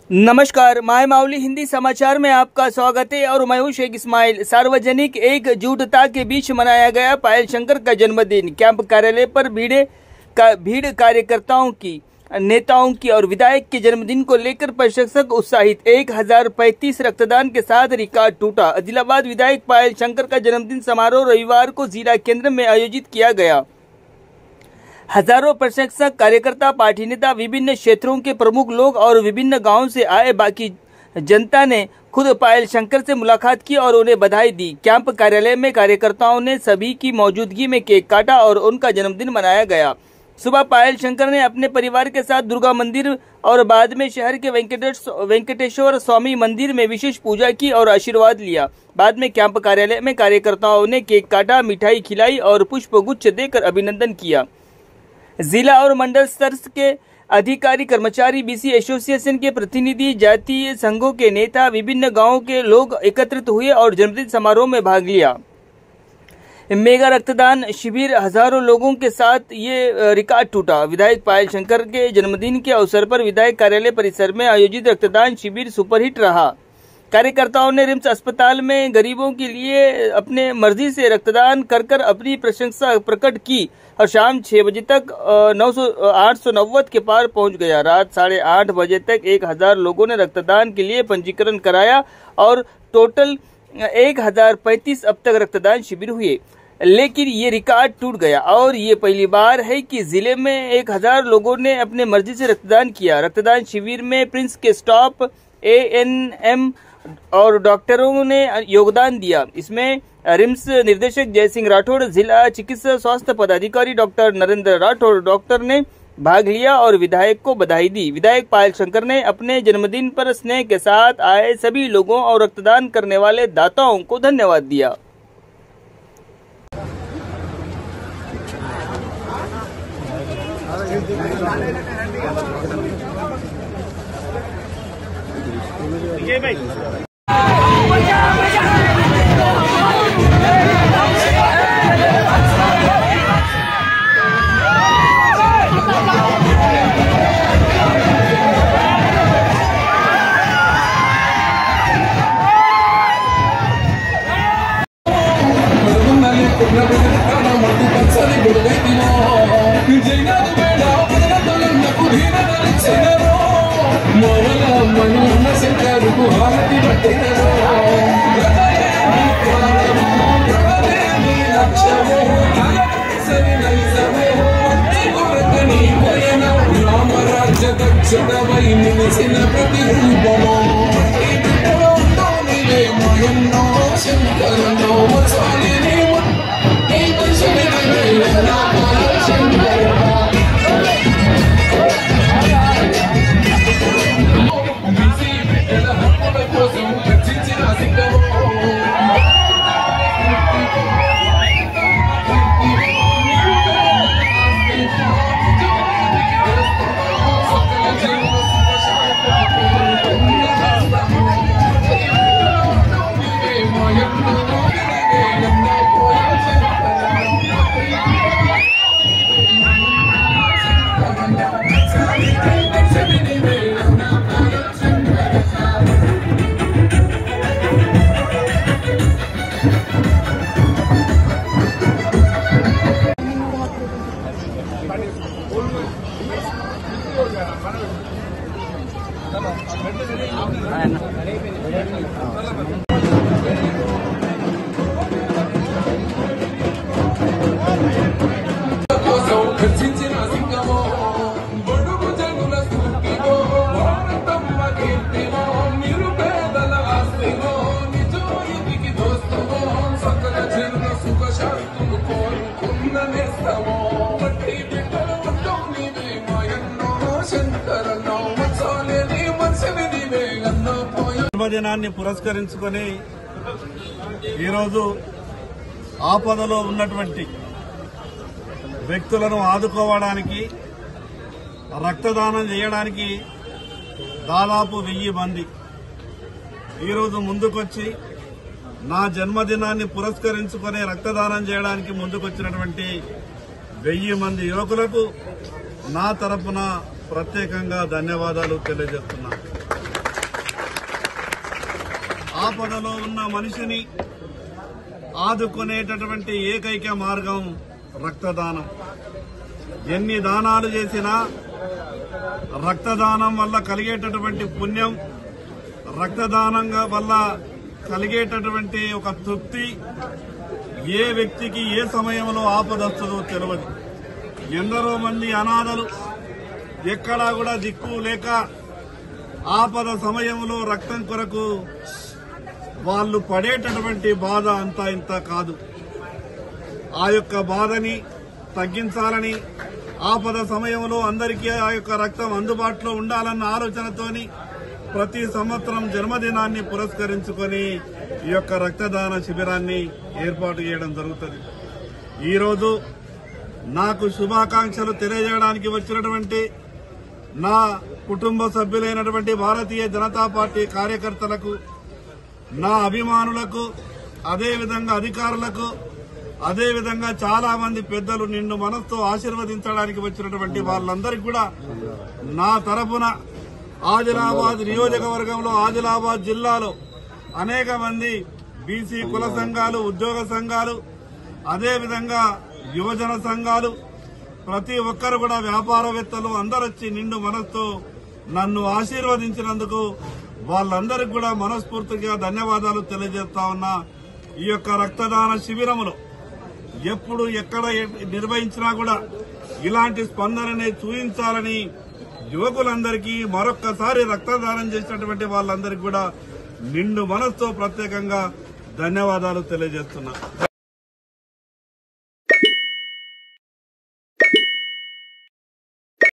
नमस्कार, माय माउली हिंदी समाचार में आपका स्वागत है और मैं हूं शेख इस्माइल। सार्वजनिक एकजुटता के बीच मनाया गया पायल शंकर का जन्मदिन। कैंप कार्यालय पर भीड़ कार्यकर्ताओं की, नेताओं की और विधायक के जन्मदिन को लेकर प्रशंसक उत्साहित। 1035 रक्तदान के साथ रिकॉर्ड टूटा। आदिलाबाद विधायक पायल शंकर का जन्मदिन समारोह रविवार को जिला केंद्र में आयोजित किया गया। हजारों प्रशंसक, कार्यकर्ता, पार्टी नेता, विभिन्न क्षेत्रों के प्रमुख लोग और विभिन्न गांवों से आए बाकी जनता ने खुद पायल शंकर से मुलाकात की और उन्हें बधाई दी। कैंप कार्यालय में कार्यकर्ताओं ने सभी की मौजूदगी में केक काटा और उनका जन्मदिन मनाया गया। सुबह पायल शंकर ने अपने परिवार के साथ दुर्गा मंदिर और बाद में शहर के वेंकटेश्वर स्वामी मंदिर में विशेष पूजा की और आशीर्वाद लिया। बाद में कैंप कार्यालय में कार्यकर्ताओं ने केक काटा, मिठाई खिलाई और पुष्प गुच्छ देकर अभिनंदन किया। जिला और मंडल स्तर के अधिकारी, कर्मचारी, बीसी एसोसिएशन के प्रतिनिधि, जातीय संघों के नेता, विभिन्न गांवों के लोग एकत्रित हुए और जन्मदिन समारोह में भाग लिया। मेगा रक्तदान शिविर, हजारों लोगों के साथ ये रिकॉर्ड टूटा। विधायक पायल शंकर के जन्मदिन के अवसर पर विधायक कार्यालय परिसर में आयोजित रक्तदान शिविर सुपरहिट रहा। कार्यकर्ताओं ने रिम्स अस्पताल में गरीबों के लिए अपने मर्जी से रक्तदान कर अपनी प्रशंसा प्रकट की और शाम 6 बजे तक 890 के पार पहुंच गया। रात 8:30 बजे तक 1000 लोगों ने रक्तदान के लिए पंजीकरण कराया और टोटल 1035 अब तक रक्तदान शिविर हुए। लेकिन ये रिकॉर्ड टूट गया और ये पहली बार है कि जिले में 1000 लोगों ने अपने मर्जी से रक्तदान किया। रक्तदान शिविर में प्रिंस के स्टाफ, ANM और डॉक्टरों ने योगदान दिया। इसमें रिम्स निर्देशक जयसिंह राठौड़, जिला चिकित्सा स्वास्थ्य पदाधिकारी डॉक्टर नरेंद्र राठौड़ डॉक्टर ने भाग लिया और विधायक को बधाई दी। विधायक पायल शंकर ने अपने जन्मदिन पर स्नेह के साथ आए सभी लोगों और रक्तदान करने वाले दाताओं को धन्यवाद दिया। జన్మదినాన్ని పురస్కరించుకొని ఈరోజు ఆపదలో ఉన్నటువంటి వ్యక్తులను ఆదుకోవడానికి రక్తదానం చేయడానికి దాదాపు 1000 మంది ఈరోజు ముందుకొచ్చి నా జన్మదినాన్ని పురస్కరించుకొని రక్తదానం చేయడానికి ముందుకొచ్చినటువంటి 1000 మంది యువకులకు నా తరపున ప్రత్యేకంగా ధన్యవాదాలు తెలియజేస్తున్నాను। ఆపదలో ఉన్న మనిషిని ఆదుకునేటటువంటి ఏకైక మార్గం రక్తదానం. ఎన్ని దానాలు చేసినా రక్తదానం వల్ల కలిగేటటువంటి పుణ్యం, రక్తదానం వల్ల కలిగేటటువంటి ఒక తృప్తి ఏ వ్యక్తికి ఏ సమయంలో ఆపదొస్తుందో తెలియదు. ఎందరో మంది అనాథలు ఎక్కడా కూడా దిక్కు లేక ఆపద సమయంలో రక్తం కొరకు వాళ్ళు పడేటటువంటి బాధ అంతా ఇంత కాదు. ఆ యొక్క బాధని తగ్గించాలని, ఆపద సమయంలో అందరికీ ఆ యొక్క రక్తం అందుబాటులో ఉండాలన్న ఆలోచనతోని ప్రతి సంవత్సరం జన్మదినాన్ని పురస్కరించుకొని ఈ యొక్క రక్తదాన శిబిరాన్ని ఏర్పాటు చేయడం జరుగుతుంది. ఈరోజు నాకు శుభాకాంక్షలు తెలియజేయడానికి వచ్చినటువంటి నా కుటుంబ సభ్యులైనటువంటి భారతీయ జనతా పార్టీ కార్యకర్తలకు, నా అభిమానులకు, అదేవిధంగా అధికారులకు, అదేవిధంగా చాలా మంది పెద్దలు నిన్ను మనసుతో ఆశీర్వదించడానికి వచ్చినటువంటి వాళ్ళందరికీ కూడా నా తరఫున ఆదిలాబాద్ నియోజకవర్గంలో, ఆదిలాబాద్ జిల్లాలో అనేక మంది బీసీ కుల సంఘాలు, ఉద్యోగ సంఘాలు, అదేవిధంగా యువజన సంఘాలు, ప్రతి ఒక్కరు కూడా వ్యాపారవేత్తలు అందరూ వచ్చి నిండు మనసుతో నన్ను ఆశీర్వదించినందుకు వాళ్ళందరికీ కూడా మనస్ఫూర్తిగా ధన్యవాదాలు తెలియజేస్తా ఉన్నా. ఈ యొక్క రక్తదాన శిబిరములో ఎప్పుడు ఎక్కడ నిర్వహించినా కూడా ఇలాంటి స్పందనని చూపించాలని యువకులందరికీ, మరొక్కసారి రక్తదానం చేసినటువంటి వాళ్ళందరికీ కూడా నిండు మనసుతో ప్రత్యేకంగా ధన్యవాదాలు తెలియజేస్తున్నా.